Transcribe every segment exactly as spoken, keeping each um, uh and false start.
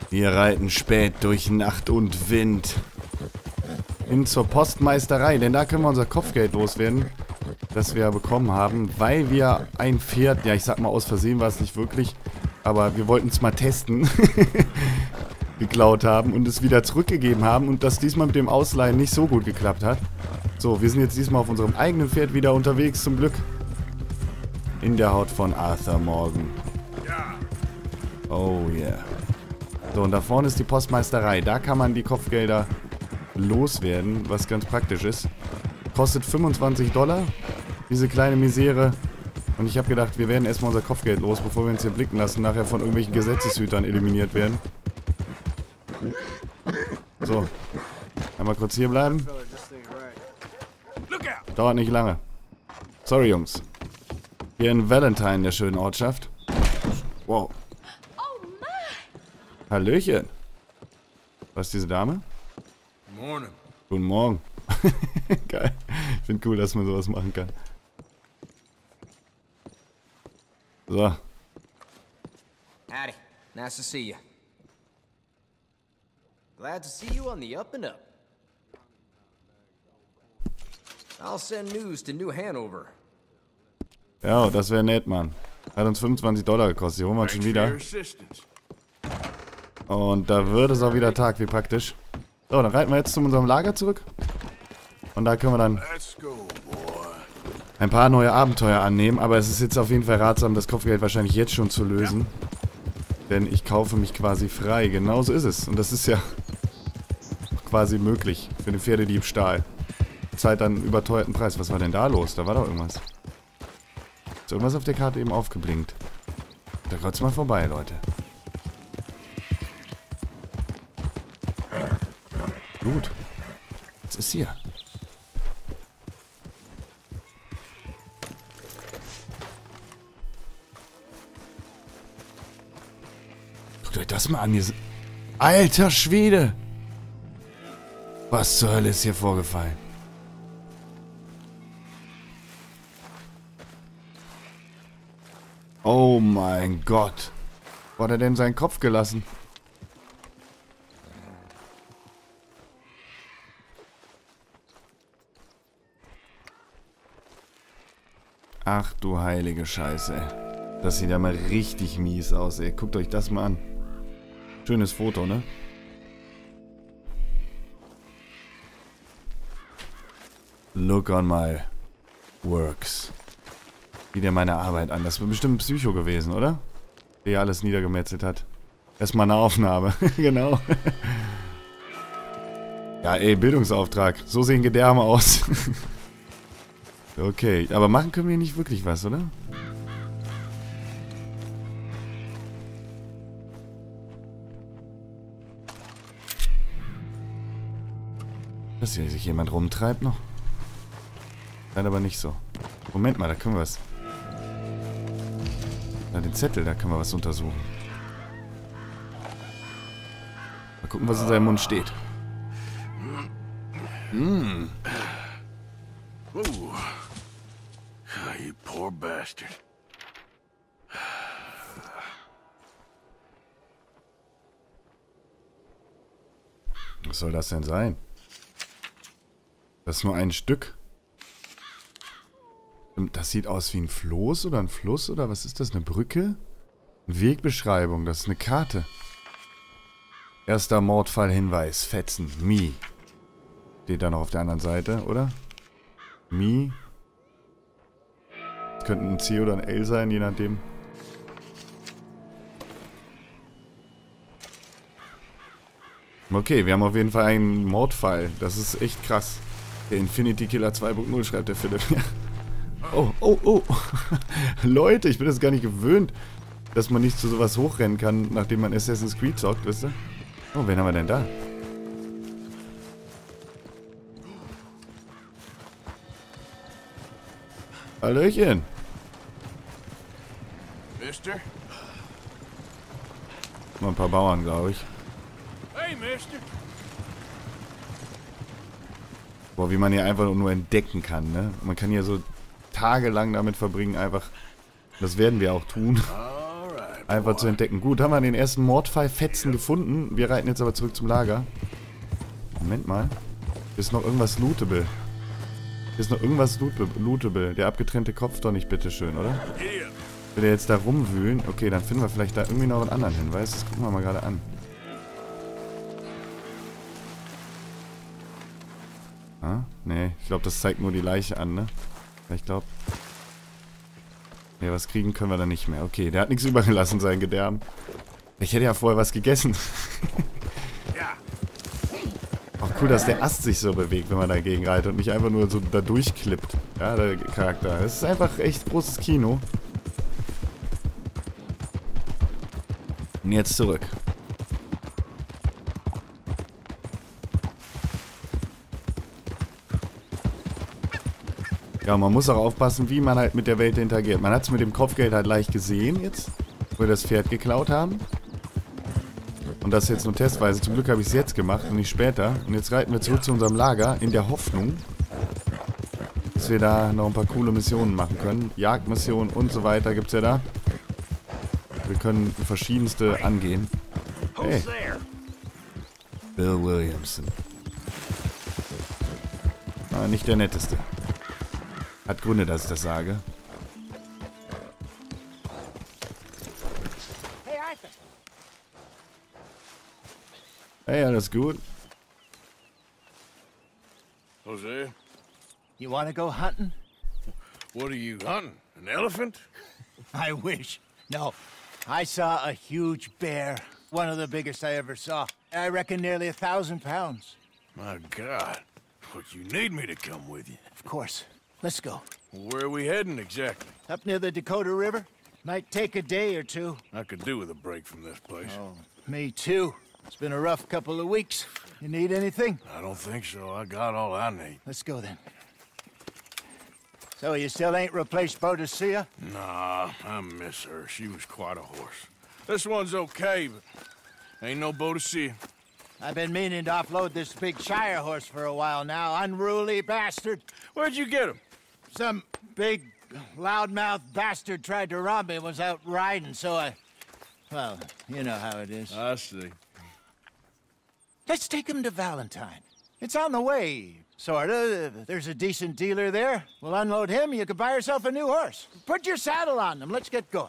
Wir reiten spät durch Nacht und Wind. Hin zur Postmeisterei, denn da können wir unser Kopfgeld loswerden, das wir bekommen haben, weil wir ein Pferd, ja ich sag mal aus Versehen war es nicht wirklich, aber wir wollten es mal testen, geklaut haben und es wieder zurückgegeben haben und das diesmal mit dem Ausleihen nicht so gut geklappt hat. So, wir sind jetzt diesmal auf unserem eigenen Pferd wieder unterwegs, zum Glück. In der Haut von Arthur Morgan. Oh yeah. So, und da vorne ist die Postmeisterei. Da kann man die Kopfgelder loswerden, was ganz praktisch ist. Kostet fünfundzwanzig Dollar, diese kleine Misere. Und ich habe gedacht, wir werden erstmal unser Kopfgeld los, bevor wir uns hier blicken lassen, nachher von irgendwelchen Gesetzeshütern eliminiert werden. So. Einmal kurz hier bleiben. Dauert nicht lange. Sorry, Jungs. Hier in Valentine, der schönen Ortschaft. Wow. Hallöchen. Was ist diese Dame? Morning. Guten Morgen. Geil. Ich finde cool, dass man sowas machen kann. So. Howdy. Nice to see you. Glad to see you on the up and up. I'll send news to New Hanover. Ja, das wäre nett, Mann. Hat uns fünfundzwanzig Dollar gekostet. Die holen wir uns schon wieder. Und da wird es auch wieder Tag, wie praktisch. So, dann reiten wir jetzt zu unserem Lager zurück. Und da können wir dann ein paar neue Abenteuer annehmen. Aber es ist jetzt auf jeden Fall ratsam, das Kopfgeld wahrscheinlich jetzt schon zu lösen. Denn ich kaufe mich quasi frei. Genauso ist es. Und das ist ja quasi möglich für den Pferdediebstahl. Zahlt dann einen überteuerten Preis. Was war denn da los? Da war doch irgendwas. Ist irgendwas auf der Karte eben aufgeblinkt. Da kommt's mal vorbei, Leute. Gut. Was ist hier? Guckt euch das mal an. Hier sind... Alter Schwede! Was zur Hölle ist hier vorgefallen? Oh mein Gott. Wo hat er denn seinen Kopf gelassen? Ach du heilige Scheiße, ey. Das sieht ja mal richtig mies aus, ey. Guckt euch das mal an. Schönes Foto, ne? Look on my works. Sieht ja meine Arbeit an. Das wird bestimmt ein Psycho gewesen, oder? Der alles niedergemetzelt hat. Erstmal eine Aufnahme. Genau. Ja, ey, Bildungsauftrag. So sehen Gedärme aus. Okay, aber machen können wir nicht wirklich was, oder? Dass hier sich jemand rumtreibt noch? Nein, aber nicht so. Moment mal, da können wir was. Na, den Zettel, da können wir was untersuchen. Mal gucken, was in seinem Mund steht. Mmh. Oh, you poor bastard. Was soll das denn sein? Das ist nur ein Stück. Das sieht aus wie ein Floß oder ein Fluss oder was ist das? Eine Brücke? Wegbeschreibung, das ist eine Karte. Erster Mordfall-Hinweis, Fetzen, Mi. Steht da noch auf der anderen Seite, oder? Mi. Das könnte ein C oder ein L sein, je nachdem. Okay, wir haben auf jeden Fall einen Mordfall. Das ist echt krass. Der Infinity Killer zwei Punkt null schreibt der Philipp. Oh, oh, oh. Leute, ich bin das gar nicht gewöhnt, dass man nicht zu sowas hochrennen kann, nachdem man Assassin's Creed zockt, wisst ihr? Oh, wen haben wir denn da? Hallöchen. Mister? Mal ein paar Bauern, glaube ich. Hey, Mister. Boah, wie man hier einfach nur entdecken kann, ne? Man kann hier so tagelang damit verbringen, einfach. Das werden wir auch tun. einfach zu entdecken. Gut, haben wir den ersten Mordfall-Fetzen gefunden. Wir reiten jetzt aber zurück zum Lager. Moment mal. Ist noch irgendwas lootable? Ist noch irgendwas lootable? Der abgetrennte Kopf doch nicht, bitteschön, oder? Will er jetzt da rumwühlen? Okay, dann finden wir vielleicht da irgendwie noch einen anderen Hinweis. Das gucken wir mal gerade an. Ah, nee, ich glaube, das zeigt nur die Leiche an, ne? Ich glaube... Ja, was kriegen können wir da nicht mehr. Okay, der hat nichts übergelassen, sein Gedärm. Ich hätte ja vorher was gegessen. Auch cool, dass der Ast sich so bewegt, wenn man dagegen reitet und nicht einfach nur so da durchklippt. Ja, der Charakter. Es ist einfach echt großes Kino. Und jetzt zurück. Ja, man muss auch aufpassen, wie man halt mit der Welt interagiert. Man hat es mit dem Kopfgeld halt leicht gesehen jetzt, wo wir das Pferd geklaut haben. Und das jetzt nur testweise. Zum Glück habe ich es jetzt gemacht und nicht später. Und jetzt reiten wir zurück zu unserem Lager in der Hoffnung, dass wir da noch ein paar coole Missionen machen können. Jagdmissionen und so weiter gibt es ja da. Wir können verschiedenste angehen. Hey. Bill Williamson. Ah, nicht der netteste. Hat Gründe, dass ich das sage. Hey, alles gut? Jose, You want to go hunting? what are you hunting? An elephant? I wish. No. I saw a huge bear. One of the biggest I ever saw. I reckon nearly a thousand pounds. My God. But you need me to come with you. Of course. Let's go. Where are we heading exactly? Up near the Dakota River. Might take a day or two. I could do with a break from this place. Oh, me too. It's been a rough couple of weeks. You need anything? I don't think so. I got all I need. Let's go then. So you still ain't replaced Boadicea? Nah, I miss her. She was quite a horse. This one's okay, but ain't no Boadicea. I've been meaning to offload this big Shire horse for a while now. Unruly bastard. Where'd you get him? Some big, loudmouth bastard tried to rob me and was out riding, so I... Well, you know how it is. I see. Let's take him to Valentine. It's on the way, sorta. There's a decent dealer there. We'll unload him, you can buy yourself a new horse. Put your saddle on them, let's get going.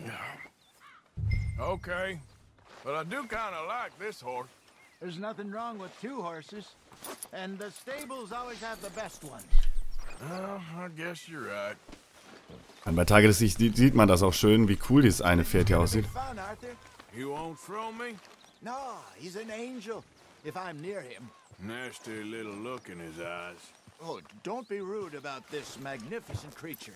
Okay. But I do kind of like this horse. There's nothing wrong with two horses. And the stables always have the best ones. Well, I guess you're right. Und bei Tage des Lichts sieht man das auch schön, wie cool dieses eine Pferd hier aussieht. Fun, Arthur? You won't throw me? No, he's an angel. If I'm near him. Nasty little look in his eyes. Oh, don't be rude about this magnificent creature.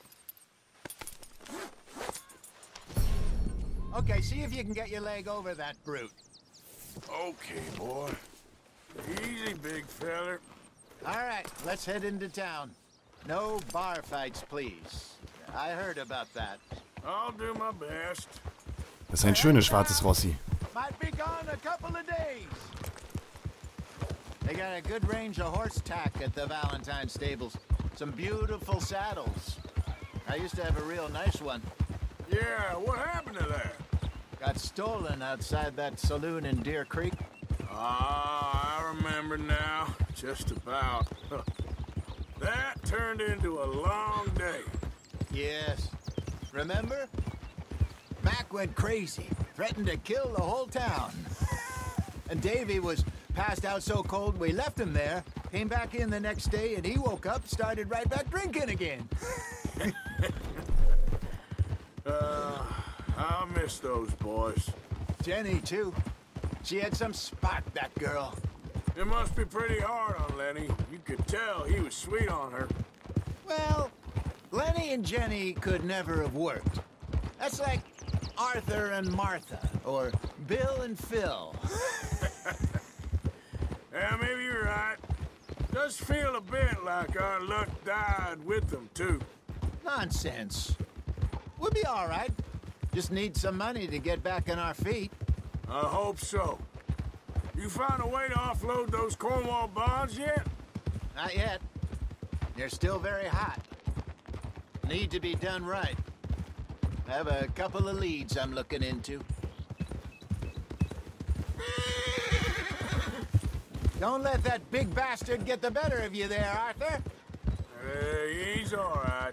Okay, see if you can get your leg over that brute. Okay, boy. Easy, big feller. All right, let's head into town. No bar fights, please. I heard about that. I'll do my best. Das ist ein schönes schwarzes Rossi. Might be gone a couple of days. They got a good range of horse tack at the Valentine stables. Some beautiful saddles. I used to have a real nice one. Yeah, what happened to that? Got stolen outside that saloon in Deer Creek. Ah, I remember now. Just about. That turned into a long day. Yes. Remember? Mac went crazy, threatened to kill the whole town. And Davy was passed out so cold we left him there, came back in the next day, and he woke up, started right back drinking again. uh, I miss those boys. Jenny, too. She had some spark, that girl. It must be pretty hard on Lenny. You could tell he was sweet on her. Well, Lenny and Jenny could never have worked. That's like Arthur and Martha, or Bill and Phil. Yeah, maybe you're right. Does feel a bit like our luck died with them, too. Nonsense. We'll be all right. Just need some money to get back on our feet. I hope so. You found a way to offload those Cornwall bonds yet? Not yet. They're still very hot. Need to be done right. I have a couple of leads I'm looking into. Don't let that big bastard get the better of you there, Arthur. Hey, he's all right.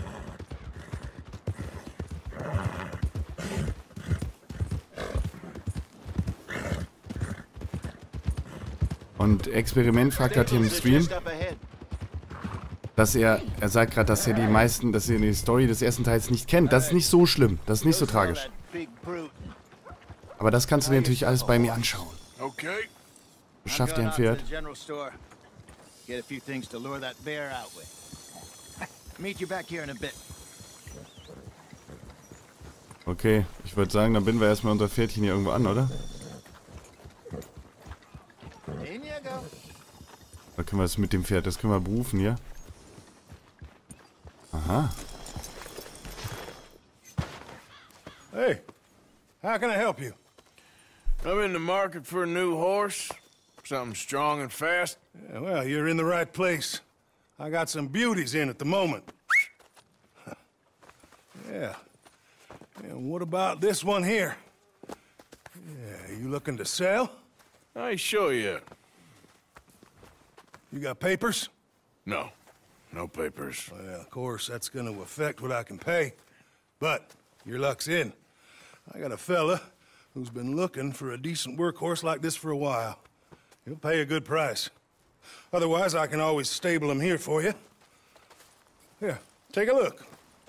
Und Experiment fragt gerade hier im Stream, dass er, er sagt gerade, dass er die meisten, dass er die Story des ersten Teils nicht kennt. Das ist nicht so schlimm, das ist nicht so tragisch. Aber das kannst du dir natürlich alles bei mir anschauen. Okay. Beschafft dir ein Pferd. Okay, ich würde sagen, dann binden wir erstmal unser Pferdchen hier irgendwo an, oder? Da können wir es mit dem Pferd, das können wir berufen hier. Aha. Hey, how can I help you? I'm in the market for a new horse. Something strong and fast. Yeah, well, you're in the right place. I got some beauties in at the moment. Yeah. And what about this one here? Yeah, you looking to sell? I show you. You got papers? No. No papers. Well, of course, that's gonna affect what I can pay. But your luck's in. I got a fella who's been looking for a decent workhorse like this for a while. He'll pay a good price. Otherwise, I can always stable him here for you. Here, take a look.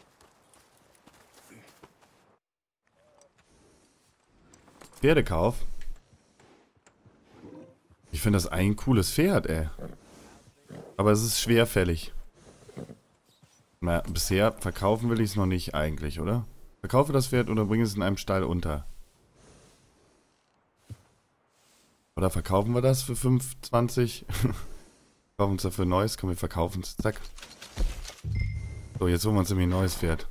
Pferdekauf. Ich finde das ein cooles Pferd, ey. Aber es ist schwerfällig. Na, bisher verkaufen will ich es noch nicht eigentlich, oder? Verkaufe das Pferd oder bringe es in einem Stall unter. Oder verkaufen wir das für fünfundzwanzig? Kaufen uns dafür ein neues? Komm, wir verkaufen es. Zack. So, jetzt holen wir uns nämlich ein neues Pferd.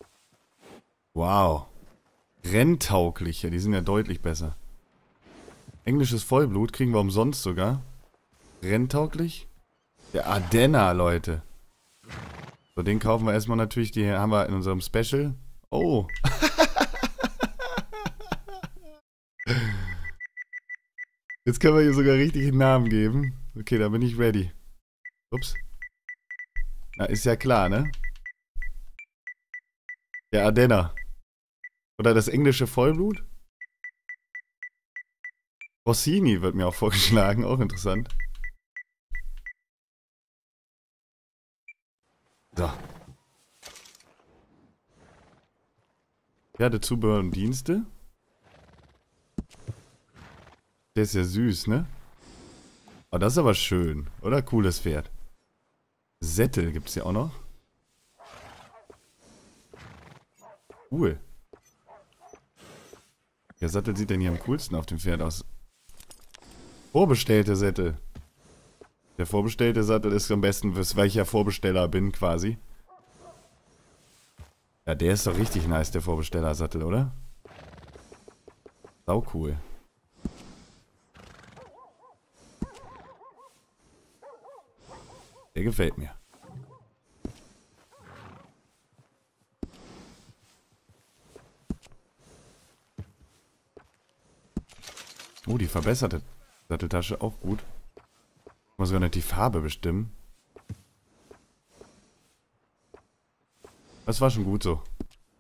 Wow. Renntaugliche, die sind ja deutlich besser. Englisches Vollblut kriegen wir umsonst sogar. Renntauglich? Der Ardenner, Leute. So, den kaufen wir erstmal natürlich. Die haben wir in unserem Special. Oh. Jetzt können wir hier sogar richtig einen Namen geben. Okay, da bin ich ready. Ups. Na, ist ja klar, ne? Der Ardenner. Oder das englische Vollblut? Rossini wird mir auch vorgeschlagen. Auch interessant. So. Pferdezubehör und Dienste. Der ist ja süß, ne? Oh, das ist aber schön. Oder? Cooles Pferd. Sättel gibt's ja auch noch. Cool. Der Sattel sieht denn hier am coolsten auf dem Pferd aus. Vorbestellte Sättel. Der vorbestellte Sattel ist am besten, weil ich ja Vorbesteller bin, quasi. Ja, der ist doch richtig nice, der Vorbestellersattel, oder? Sau cool. Der gefällt mir. Oh, die verbesserte Satteltasche auch gut. Muss sogar nicht die Farbe bestimmen. Das war schon gut so.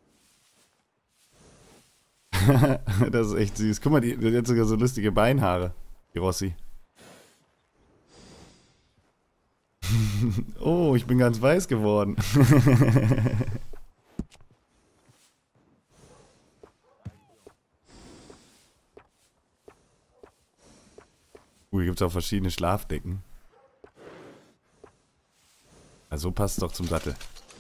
Das ist echt süß. Guck mal, die, die hat sogar so lustige Beinhaare. Die Rossi. Oh, ich bin ganz weiß geworden. Uh, hier gibt es auch verschiedene Schlafdecken. Also passt es doch zum Sattel.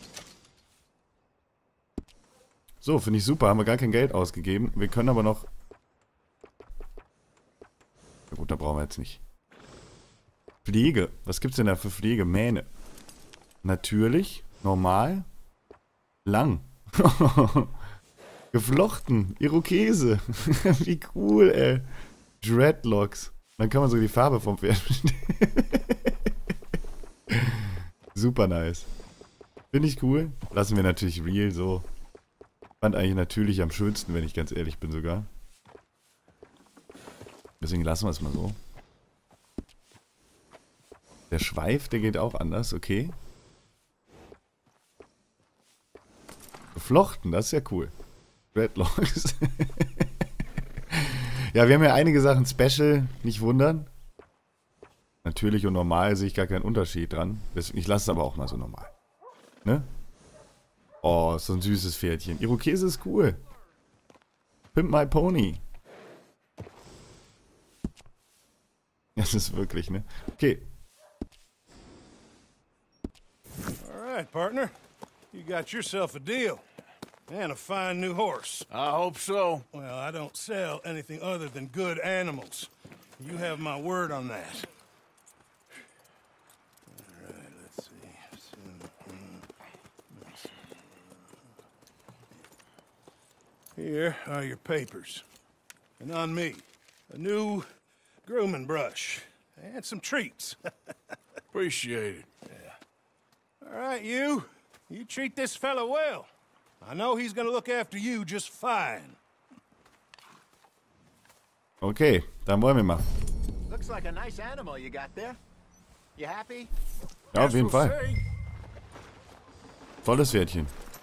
So, finde ich super. Haben wir gar kein Geld ausgegeben. Wir können aber noch... Na gut, da brauchen wir jetzt nicht. Pflege. Was gibt's denn da für Pflege? Mähne. Natürlich. Normal. Lang. Geflochten. Irokese. Wie cool, ey. Dreadlocks. Dann kann man so die Farbe vom Pferd bestimmen. Super nice. Finde ich cool. Lassen wir natürlich real so. Fand eigentlich natürlich am schönsten, wenn ich ganz ehrlich bin sogar. Deswegen lassen wir es mal so. Der Schweif, der geht auch anders, okay. Geflochten, das ist ja cool. Dreadlocks. Ja, wir haben ja einige Sachen special, nicht wundern. Natürlich und normal sehe ich gar keinen Unterschied dran. Ich lasse es aber auch mal so normal. Ne? Oh, so ein süßes Pferdchen. Irokese ist cool. Pimp my pony. Das ist wirklich, ne? Okay. All right, partner. You got yourself a deal. And a fine new horse. I hope so. Well, I don't sell anything other than good animals. You have my word on that. All right, let's see. Here are your papers. And on me, a new grooming brush. And some treats. Appreciate it. All right, you. You treat this fella well. I know he's gonna look after you just fine. Okay, dann wollen wir mal. Looks like a nice animal you got there. You happy? Ja, auf jeden Fall. Say, Tolles Pferdchen.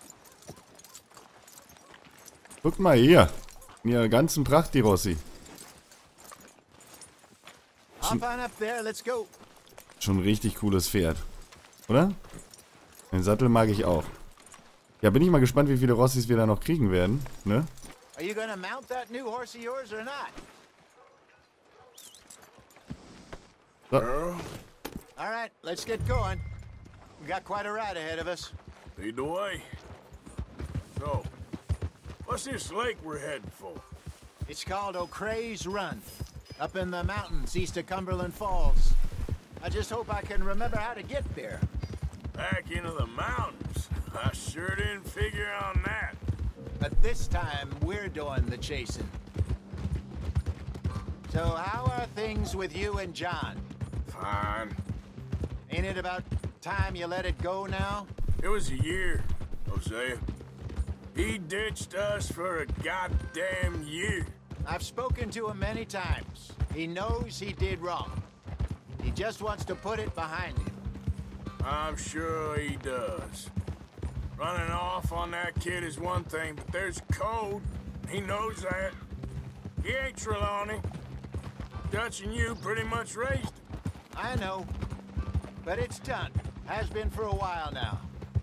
Guck mal hier. In ihrer ganzen Pracht, die Rossi. Hop on up there, let's go. Schon ein richtig cooles Pferd. Oder? Den Sattel mag ich auch. Ja, bin ich mal gespannt, wie viele Rossis wir da noch kriegen werden, ne? Are you gonna mount that new horse of yours or not? So. All right, let's get going. We got quite a ride ahead of us. lead the way. So, what's this lake we're heading for? It's called O'Creagh's Run, up in the mountains east of Cumberland Falls. I just hope I can remember how to get there. Back into the mountains. I sure didn't figure on that. But this time, we're doing the chasing. So how are things with you and John? Fine. Ain't it about time you let it go now? It was a year, Hosea. He ditched us for a goddamn year. I've spoken to him many times. He knows he did wrong. He just wants to put it behind him. I'm sure he does. Running off on that kid is one thing, but there's code. He knows that. He ain't Trelawney. Dutch and you pretty much raised him. I know. But it's done. Has been for a while now.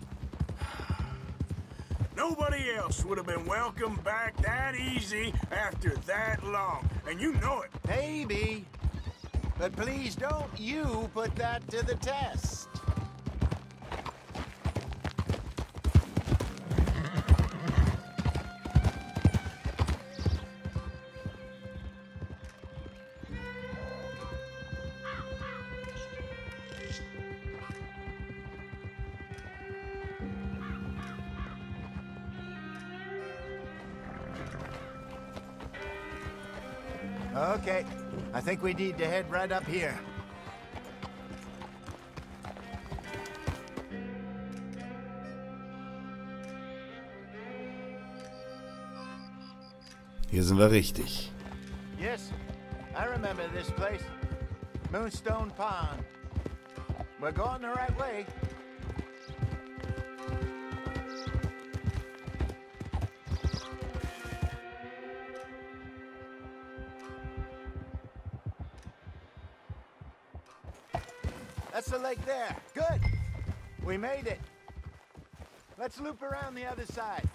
Nobody else would have been welcomed back that easy after that long. And you know it. Maybe. But please don't you put that to the test. Okay, I think we need to head right up here. Hier sind wir richtig. Yes, I remember this place. Moonstone Pond. We're going the right way. That's the lake there. Good. We made it. Let's loop around the other side.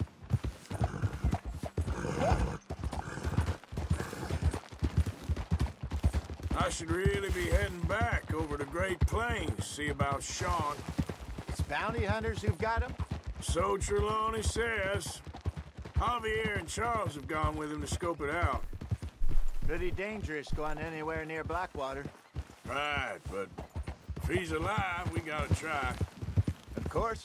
I should really be heading back over to Great Plains, see about Sean. It's bounty hunters who've got him. So Trelawney says. Javier and Charles have gone with him to scope it out. Pretty dangerous going anywhere near Blackwater. Right, but if he's alive, we gotta try. Of course.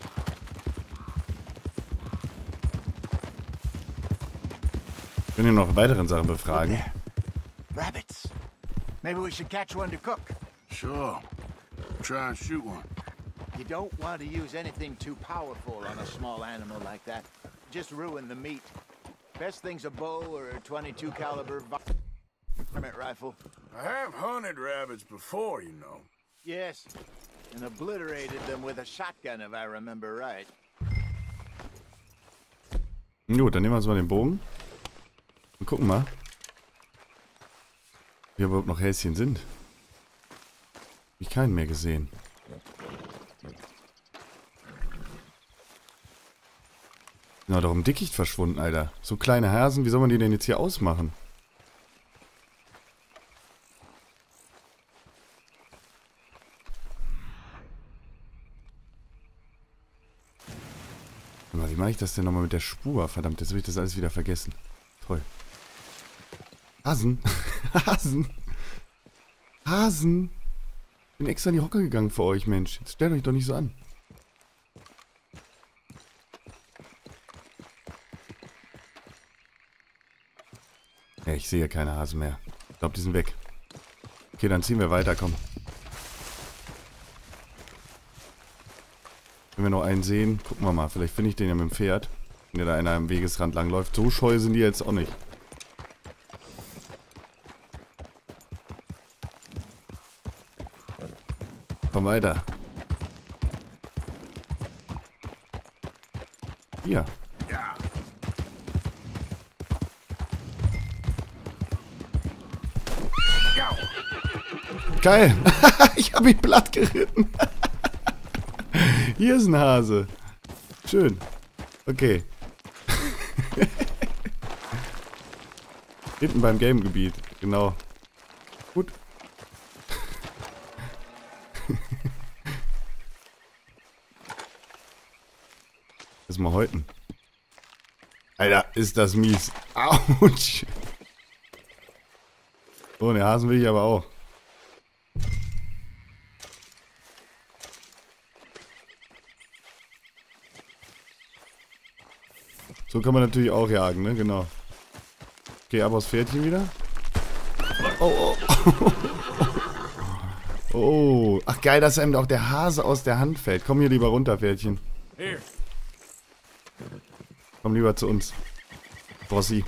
Ich will hier noch weiteren Sachen befragen. Rabbits. Maybe we should catch one to cook. Sure. Try and shoot one. You don't want to use anything too powerful on a small animal like that. just ruin the meat. Best thing's a bow or a twenty-two caliber varmint rifle. I have hunted rabbits before, you know. Yes, and obliterated them with a shotgun, if I remember right. Gut, dann nehmen wir uns mal den Bogen. Und gucken mal, wie überhaupt noch Häschen sind. Hab ich keinen mehr gesehen. Na, doch im Dickicht verschwunden, Alter. So kleine Hasen, wie soll man die denn jetzt hier ausmachen? Wie mache ich das denn nochmal mit der Spur? Verdammt, jetzt habe ich das alles wieder vergessen. Toll. Hasen. Hasen. Hasen. Bin extra in die Hocke gegangen für euch, Mensch. Jetzt stellt euch doch nicht so an. Ja, ich sehe keine Hasen mehr. Ich glaube, die sind weg. Okay, dann ziehen wir weiter, komm. Wenn wir noch einen sehen, gucken wir mal. Vielleicht finde ich den ja mit dem Pferd. Wenn der da einer am Wegesrand langläuft. So scheu sind die jetzt auch nicht. Komm weiter. Hier. Ja. Geil. Ich habe ihn platt geritten. Hier ist ein Hase. Schön. Okay. Hinten beim Game-Gebiet. Genau. Gut. Das mal häuten. Alter, ist das mies. Autsch. So, den Hasen will ich aber auch. So kann man natürlich auch jagen, ne? Genau. Okay, ab aufs Pferdchen wieder. Oh, oh. Oh. Ach geil, dass einem auch der Hase aus der Hand fällt. Komm hier lieber runter, Pferdchen. Komm lieber zu uns. Rossi.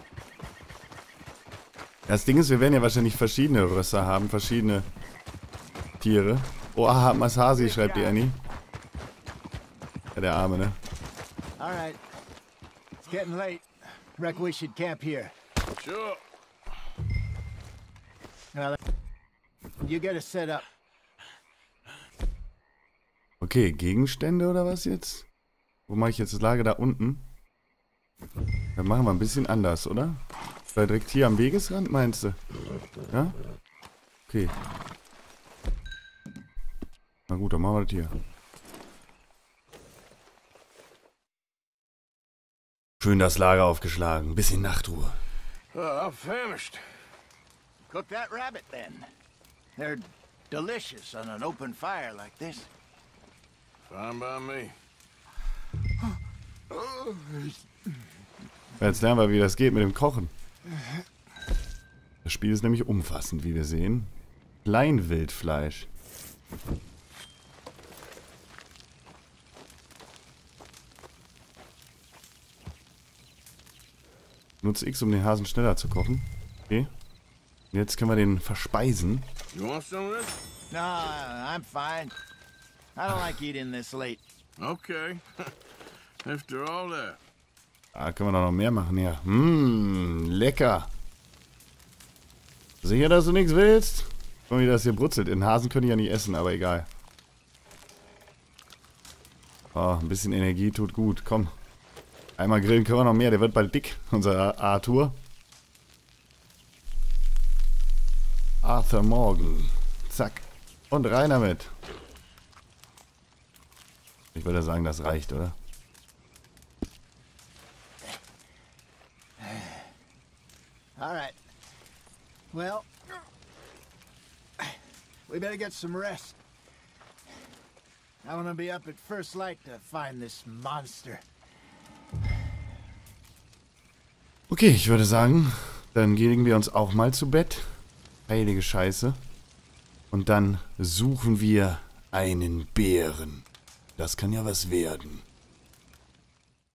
Das Ding ist, wir werden ja wahrscheinlich verschiedene Rösser haben, verschiedene Tiere. Oh, aha, Masasi, schreibt die Annie. Ja, der Arme, ne? Alright. It's getting late. Reckon we should camp here. Sure. Well, you get us set up. Okay, Gegenstände oder was jetzt? Wo mache ich jetzt das Lager da unten? Dann machen wir ein bisschen anders, oder? Vielleicht direkt hier am Wegesrand, meinst du? Ja? Okay. Na gut, dann machen wir das hier. Schön das Lager aufgeschlagen. Bisschen Nachtruhe. Uh, I'm famished. Cook that rabbit then. They're delicious on an open fire like this. Fine by me. Jetzt lernen wir, wie das geht mit dem Kochen. Das Spiel ist nämlich umfassend, wie wir sehen. Kleinwildfleisch. Nutze X, um den Hasen schneller zu kochen. Okay. Und jetzt können wir den verspeisen. You want some of this? No, I'm fine. I don't like eating this late. Okay. After all that. Ah, können wir doch noch mehr machen, ja. Mmm, lecker. Sicher, dass du nichts willst? Guck mal, wie das hier brutzelt. Den Hasen können ich ja nicht essen, aber egal. Oh, ein bisschen Energie tut gut. Komm. Einmal grillen können wir noch mehr. Der wird bald dick, unser Arthur. Arthur Morgan. Zack. Und rein damit. Ich würde sagen, das reicht, oder? All right. Well, we better get some rest. I want to be up at first light to find this monster. Okay, ich würde sagen, dann legen wir uns auch mal zu Bett. Heilige Scheiße. Und dann suchen wir einen Bären. Das kann ja was werden.